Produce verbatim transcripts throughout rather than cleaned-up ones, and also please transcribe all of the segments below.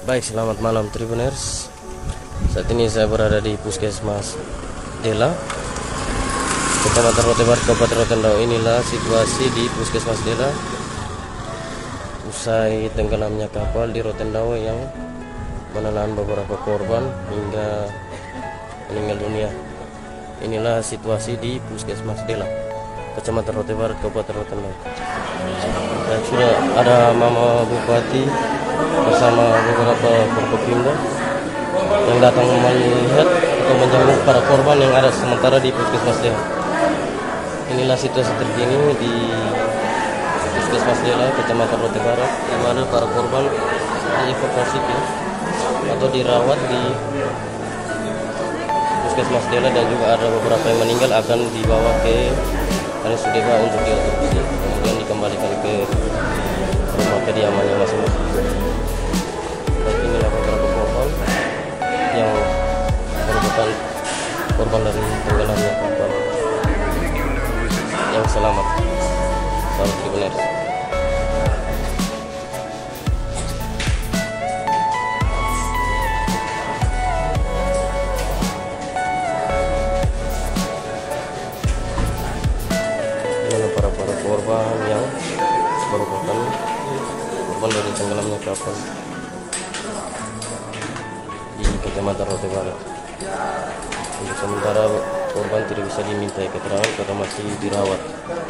Baik, selamat malam Tribuners. Saat ini saya berada di Puskesmas Dela, Kecamatan Rotebarat, Kabupaten Rotendao. Inilah situasi di Puskesmas Dela usai tenggelamnya kapal di Rotendao yang menelan beberapa korban hingga meninggal dunia. Inilah situasi di Puskesmas Dela, Kecamatan Rotebarat, Kabupaten Rotendao. Dan sudah ada Mama Bupati bersama beberapa Forkopimda yang datang melihat atau menjenguk para korban yang ada sementara di Puskesmas Dela. Inilah situasi terkini di Puskesmas Dela, Kecamatan Rotebarat, di mana para korban dievakuasi atau dirawat di Puskesmas Dela, dan juga ada beberapa yang meninggal akan dibawa ke R S U D untuk diotopsi, kemudian dikembalikan ke rumah kediamannya masing-masing. Dan inilah beberapa korban yang merupakan korban dari tenggelamnya kapal yang selamat. Salam Tribuners. Para-para korban yang merupakan korban dari tenggelamnya kapal di Kecamatan Rotebarat. Untuk sementara korban tidak bisa dimintai keterangan karena masih dirawat.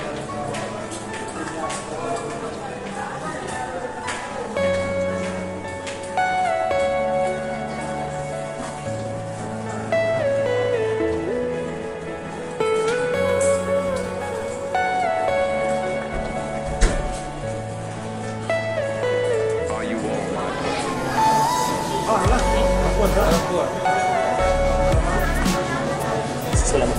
Selamat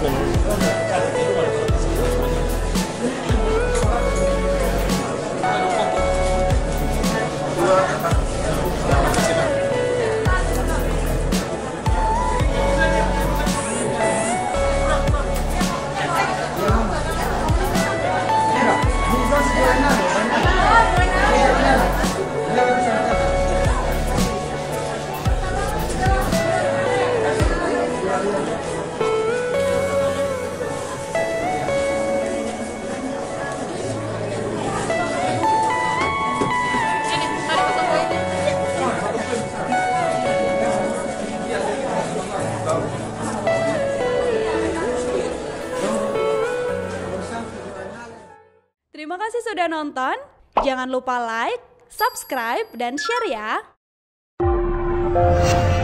Terima kasih sudah nonton. Jangan lupa like, subscribe, dan share ya.